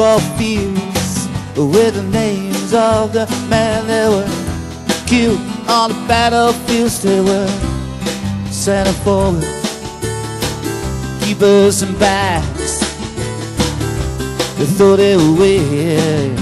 football fields with the names of the men that were killed on the battlefields. They were center forward, keepers and backs. They thought they were weird.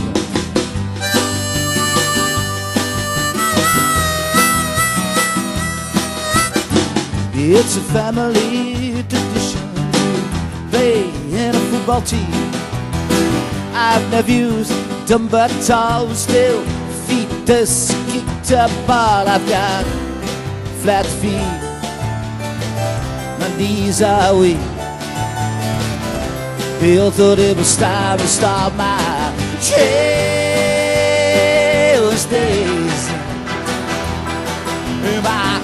It's a family tradition to play in a football team. I've nephews, dumb but tall, still feet us kicked a ball. I've got flat feet, my knees are weak. They all thought it would stop my trails days, my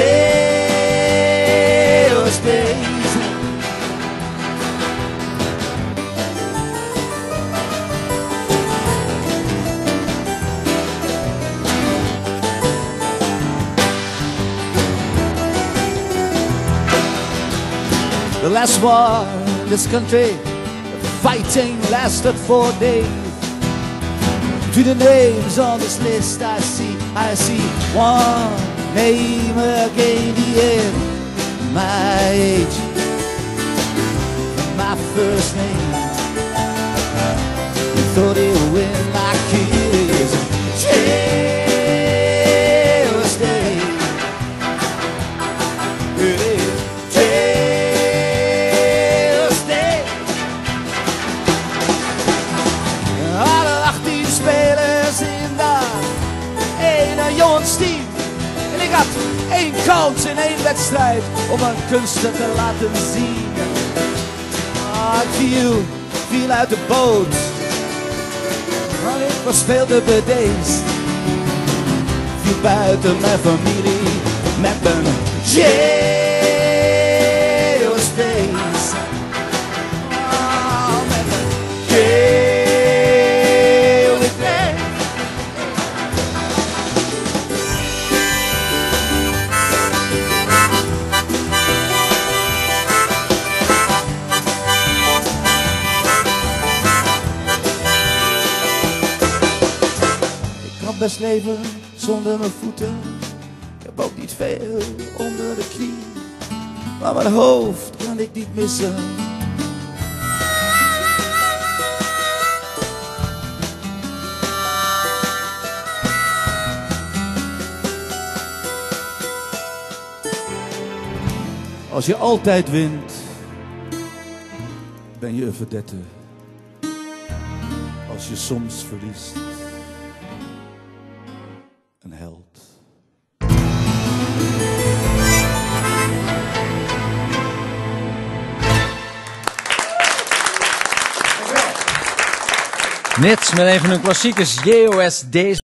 trails days. The last war in this country, the fighting lasted 4 days. To the names on this list I see one name again, the end. My age, my first name. You thought it would win like kids. Jail's day. It is jail's day. Alle 18 spelers in dat ene jongensteam. En ik had 1 kans in 1 wedstrijd om een kunsten te laten zien. Ik viel uit de boot, maar ik verspeelde bedeesd. Viel buiten mijn familie met mijn jail's days. Met mijn jail's days. Best leven zonder mijn voeten. Ik heb ook niet veel onder de knie, maar mijn hoofd kan ik niet missen. Als je altijd wint, ben je een vedette. Als je soms verliest, een held. Nits met een van hun klassiekers, JOS Days.